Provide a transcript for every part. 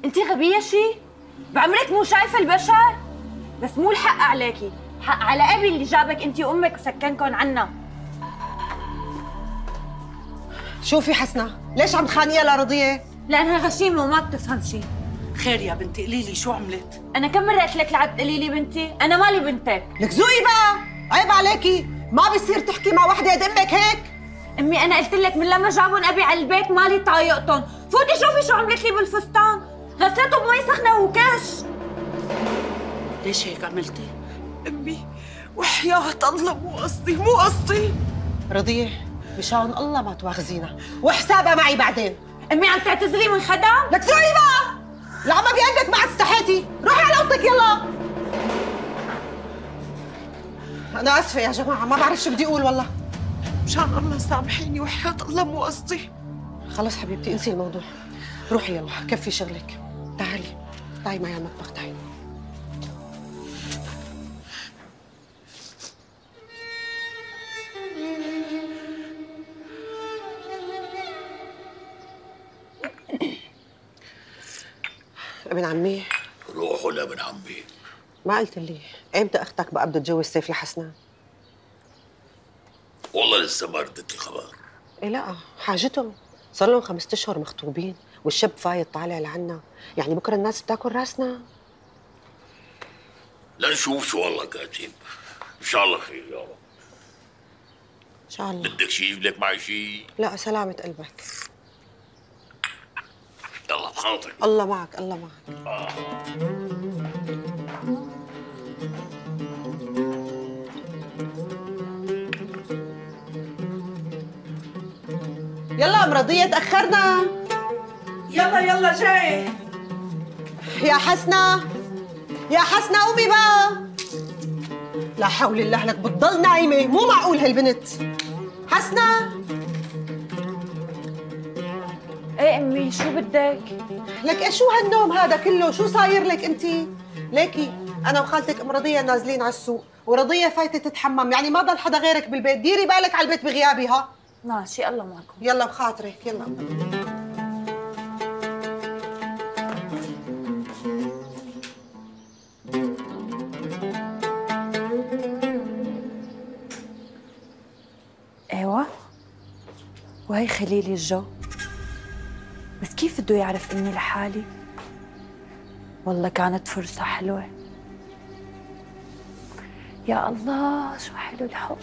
انت غبية شي؟ بعمرك مو شايفة البشر؟ بس مو الحق عليكي، حق على ابي اللي جابك انت وامك وسكنكن عنا. شوفي حسنة، ليش عم تخانقيها لرضية؟ لأنها غشيمة وما بتفهم شي. خير يا بنتي، قولي لي شو عملت؟ أنا كم مرة قلت لك لعب تقولي لي بنتي؟ أنا مالي بنتك. لك ذوقي بقى، عيب عليكي، ما بصير تحكي مع وحدة قد امك هيك. أمي أنا قلت لك من لما جابون أبي على البيت مالي طايقتن، فوتي شوفي شو عملت لي بالفستان، غسلته بمي سخنة وكش. ليش هيك عملتي؟ أمي وحياة الله مو قصدي، مو قصدي. رضية مشان الله ما تواخذينا، وحسابها معي بعدين. أمي عم تعتذري من خدم؟ لك ذوقي بقى، لعما بقلبك ما استحيتي، روحي على اوضتك يلا. أنا آسفة يا جماعة، ما بعرف شو بدي أقول والله. مشان الله سامحيني وحياة الله مو قصدي. خلص حبيبتي انسي الموضوع، روحي يلا كفي شغلك. تعالي تعالي معي على المطبخ، تعالي. ابن عمي. روحوا لابن عمي. ما قلت لي امتى اختك بقى بده تجوز سيف لحسنان؟ والله لسه ما ردت لي خبر. ايه لا حاجتهم، صار لهم 5 اشهر مخطوبين والشاب فايض طالع لعنا، يعني بكره الناس بتاكل راسنا. لنشوف شو الله كاتب، ان شاء الله خير يا رب. ان شاء الله. بدك شيء؟ يجيب لك معي شيء؟ لا سلامة قلبك. يلا بخاطرك. الله معك الله معك. يلا ام رضية تأخرنا. يلا يلا جاي. يا حسنة يا حسنة قومي بقى. لا حول الله، لك بتضل نايمة، مو معقول هالبنت. حسنة. ايه امي شو بدك؟ لك ايه شو هالنوم هذا كله؟ شو صاير لك انتي؟ ليكي انا وخالتك ام رضية نازلين على السوق ورضية فايتة تتحمم، يعني ما ضل حدا غيرك بالبيت، ديري بالك على البيت بغيابي. ها ماشي الله معكم. يلا بخاطرك يلا. ايوه وهي خليلي الجو، بس كيف بده يعرف اني لحالي؟ والله كانت فرصة حلوة. يا الله شو حلو الحب.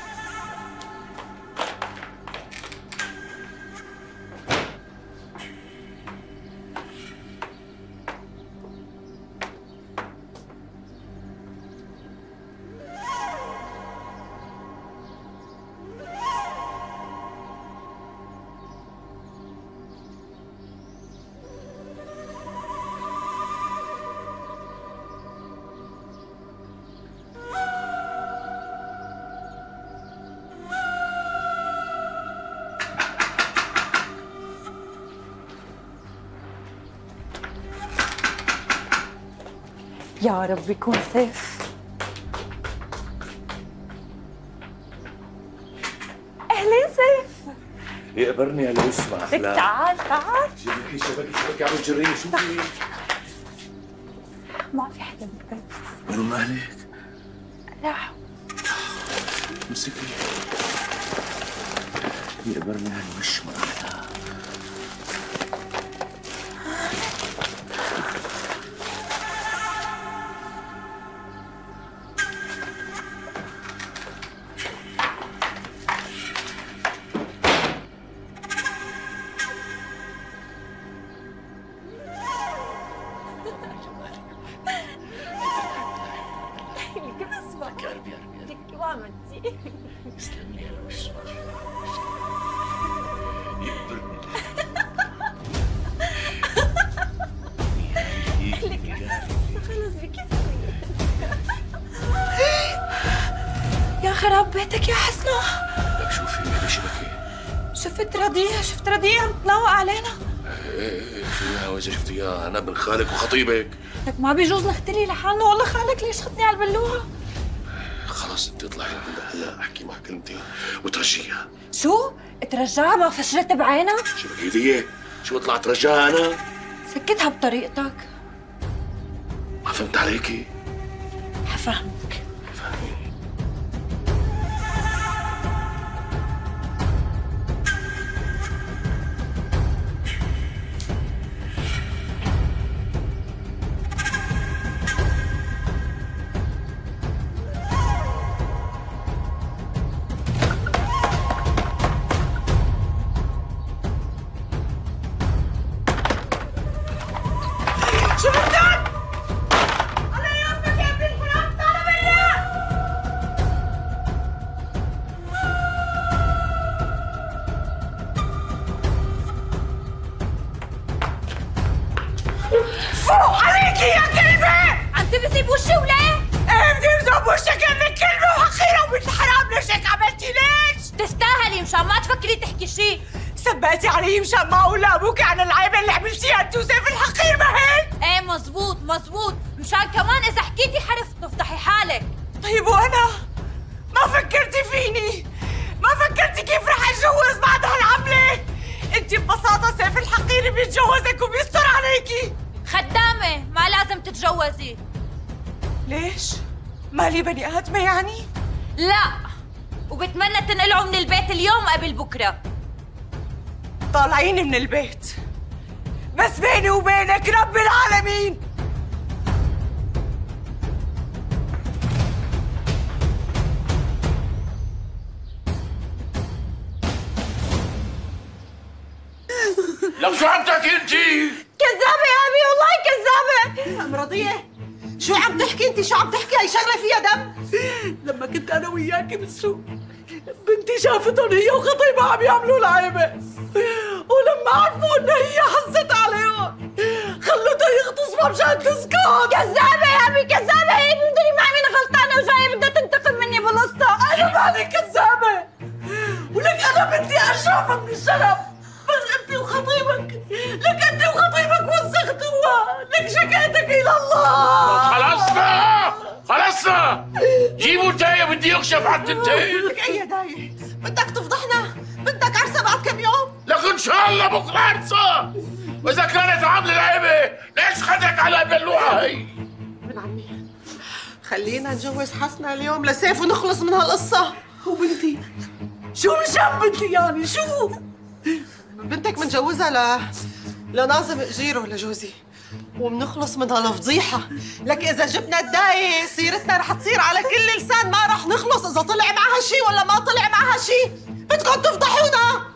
يا رب يكون سيف. اهلين سيف. يقبرني هلا اسمع. لك تعال تعال. شبكي عم تجريني. شوفي ما في حدا بالبيت. وين اهلك؟ راحوا. امسكي. يقبرني هالوش مرحبا. يسلم لي هالوش يقبرني. خلص بكفي. يا خراب بيتك يا حسنة. لك شوفي هيدا شبكي. شفت رضية عم تلاوق علينا. ايه شو يا وإذا شفتي اياها؟ انا ابن خالك وخطيبك. لك ما بيجوز نختلي لحالنا، والله خالك ليش خدني على البلوعة؟ خلص انت اطلعي هلا احكي معها كلمتين وترجيها. شو؟ ترجعها ما فشلت بعينها؟ شو بك هدية؟ شو اطلع ترجاها انا؟ سكتها بطريقتك. ما فهمت عليكي؟ حفهمك. شو بدك؟ الله يوفقك يا ابن الحرام، تعال برا. فوق عليكي يا كلبة! عم تبسي بوشي وليه؟ ايه بدي ابدا بوشك انك كلبة وحقيرة وبنت الحرام، ليش هيك عملتي ليش؟ تستاهلي مشان ما تفكري تحكي شيء. سبقتي علي مشان ما اقول لابوك عن العيبة اللي عملتيها انت وسيف الحقير، ما هيك؟ ايه مزبوط مزبوط، مشان كمان اذا حكيتي حرف تفضحي حالك. طيب وانا؟ ما فكرتي فيني؟ ما فكرتي كيف رح اتجوز بعد هالعملة؟ انت ببساطة سيف الحقير بيتجوزك وبيستر عليكي. خدامة ما لازم تتجوزي. ليش؟ مالي بني آدمة يعني؟ لا، وبتمنى تنقلعوا من البيت اليوم قبل بكره. طالعين من البيت، بس بيني وبينك رب العالمين لك شو عم تحكي انت؟ كذابة يا أبي، والله كذابة. أم رضية، شو عم تحكي أنت؟ شو عم تحكي؟ هي شغلة فيها دم. لما كنت أنا وياكي بالسوق بنتي شافتهم هي وخطيبها عم يعملوا العيبة، ولما عرفوا إن هي حست عليهم خلوها يغتصبها مشان تسكت. كذابة يا أبي كذابة، هي بتدري معي مين غلطانة وجاية بدها تنتقم مني بالقصة. أنا مالي كذابة، ولك أنا بدي أشرف من الشرف، بس أنت وخطيبك، لك أنت وخطيبك وسختوها، لك شكيتك إلى الله. خلصنا جيبوا داية، بدي يكشف عن التنتين. لك أي داية؟ بدك تفضحنا؟ بدك عرسة بعد كم يوم؟ لك ان شاء الله بكره عرسة، واذا كانت عامله العيبه ليش خدك على البلوعه هي؟ من عمي خلينا نجوز حسنا اليوم لسيف ونخلص من هالقصة. وبنتي شو مشان بنتي يعني شو؟ بنتك منجوزها لناظم اجيره لجوزي، وبنخلص من هالفضيحة. لك إذا جبنا الداية سيرتنا رح تصير على كل لسان، ما رح نخلص إذا طلع معها شي ولا ما طلع معها شي. بدكم تفضحونا.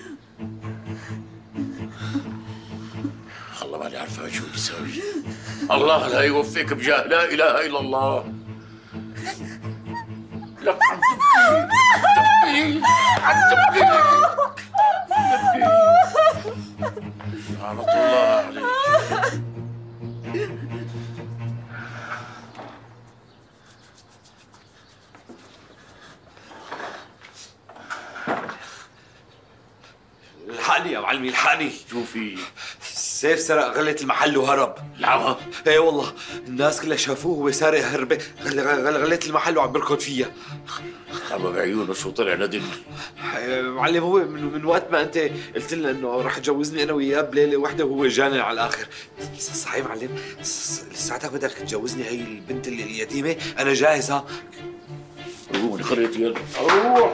الله ماني عارفه شو بيساوي. الله لا يوفقك بجاه لا اله الا الله. لك عم تبكي عم تبكي لعنة الله عليك. الحقني يا معلمي الحقني. شو في؟ سيف سرق غلة المحل وهرب. العمى؟ ايه والله، الناس كلها شافوه وهو سارق هربة غلة المحل وعم بيركض فيها. عم بعيونه شو طلع ندم. معلم هو من وقت ما انت قلت لنا انه رح تجوزني انا وياه بليله واحده وهو جانن على الاخر. صحيح معلم، لساتك بدك تجوزني هي البنت اليتيمه؟ انا جاهز. ها روح خريط يلا روح.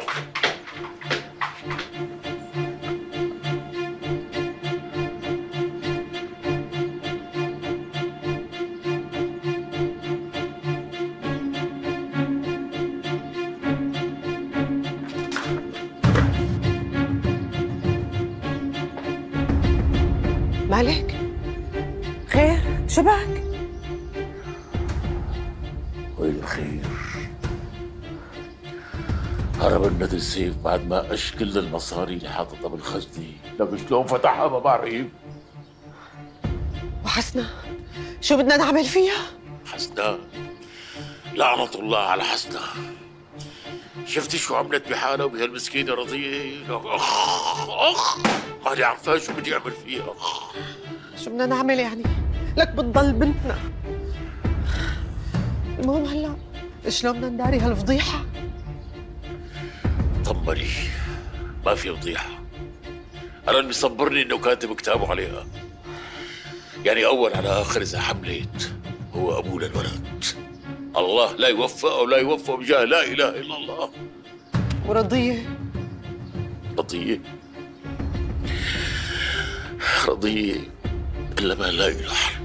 مالك؟ خير؟ شبك؟ وين الخير؟ هرب النادي السيف بعد ما قش كل المصاري اللي حاططها بالخزنة. لك شلون فتحها ما بعرف. وحسنا شو بدنا نعمل فيها؟ حسنا لعنة الله على حسنا. شفتي شو عملت بحالها وبهالمسكينة رضية؟ اخ ماني عارفة شو بدي اعمل فيها. شو بدنا نعمل يعني؟ لك بتضل بنتنا. المهم هلا شلون بدنا نداري هالفضيحة؟ طمني ما في فضيحة. أنا اللي مصبرني إنه كاتب كتابه عليها. يعني أول على آخر إذا حملت هو أبوه للولد. الله لا يوفقه ولا يوفقه بجاه لا إله إلا الله. ورضية؟ رضية إلا ما لا إله.